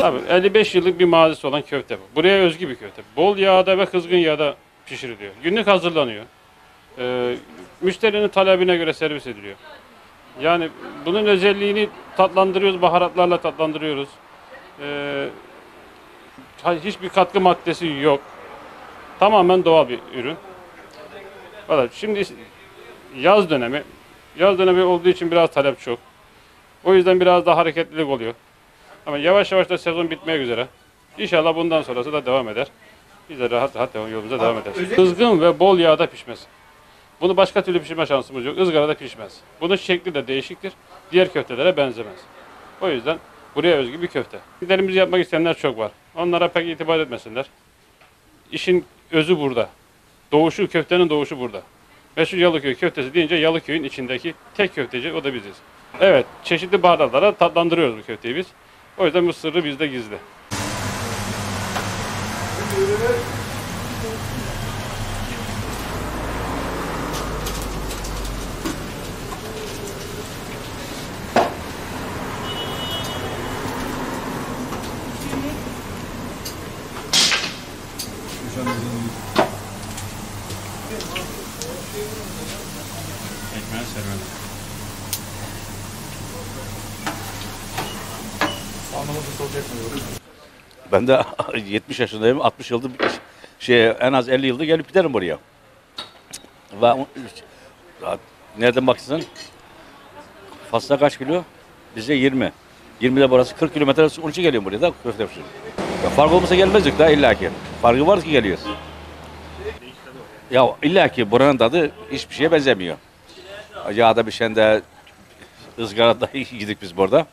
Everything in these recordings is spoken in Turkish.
Tabii 55 yıllık bir mazisi olan köfte bu. Buraya özgü bir köfte. Bol yağda ve kızgın yağda pişiriliyor. Günlük hazırlanıyor. Müşterinin talebine göre servis ediliyor. Yani bunun özelliğini tatlandırıyoruz, baharatlarla tatlandırıyoruz. Hiçbir katkı maddesi yok. Tamamen doğal bir ürün. Valla şimdi yaz dönemi. Yaz dönemi olduğu için biraz talep çok. O yüzden biraz daha hareketlilik oluyor. Ama yavaş yavaş da sezon bitmek üzere. İnşallah bundan sonrası da devam eder. Biz de rahat rahat yolumuza devam ederiz. Kızgın ve bol yağda pişmesi. Bunu başka türlü pişirme şansımız yok. Izgarada pişmez. Bunun şekli de değişiktir. Diğer köftelere benzemez. O yüzden buraya özgü bir köfte. Giderimizi yapmak isteyenler çok var. Onlara pek itibar etmesinler. İşin özü burada. Doğuşu, köftenin doğuşu burada. Meşhur Yalıköy köftesi deyince Yalıköy'ün içindeki tek köfteci o da biziz. Evet, çeşitli baharatlara tatlandırıyoruz bu köfteyi biz. O yüzden bu sırrı bizde gizli. Ekmeğe sermelim. Ben de 70 yaşındayım. 60 yıldır en az 50 yıldır gelip giderim buraya. Ve nereden baksan Fas'ta kaç kilo? Bize 20. 20 de burası 40 kilometre arası. Onun için geliyorum buraya da köfte pişiriyorum. Ya fark olmasa gelmezdik daha illaki. Farkı var ki geliyoruz. Ya illaki buranın tadı hiçbir şeye benzemiyor. Yağda pişen de ızgarada yedik biz burada.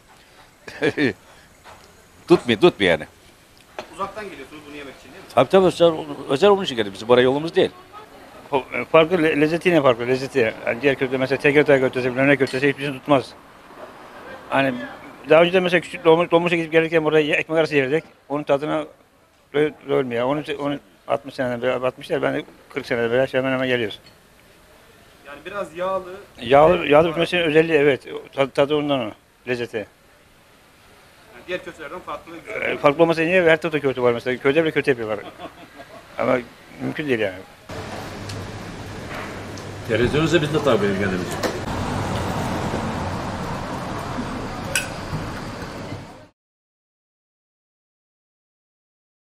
Tutmuyor yani. Uzaktan geliyorsunuz bunu yemek için değil mi? Tabii özel onun için geldik. Bizim buraya yolumuz değil. Farklı, lezzeti yine farklı, lezzeti. Yani diğer köfte mesela Tekirdağ köftesi, Lörne köftesi hiçbirini tutmaz. Hani daha önce de mesela küçük dolmuşa gidip gelirken burada ekmek arası yerdik. Onun tadına doyulmuyor. Onun 60 seneden beri, 60 değil, ben de 40 seneden beri hemen hemen geliyoruz. Yani biraz yağlı. Yağlı pişmesinin özelliği evet, tadı ondan o, lezzeti. Yani diğer köftelerden farklı. Farklı olmasa niye? Her tarafta köfte var mesela, köyde bile köfte yapıyorlar. Ama mümkün değil yani. Televizyonuzda biz de tabii kendimiz.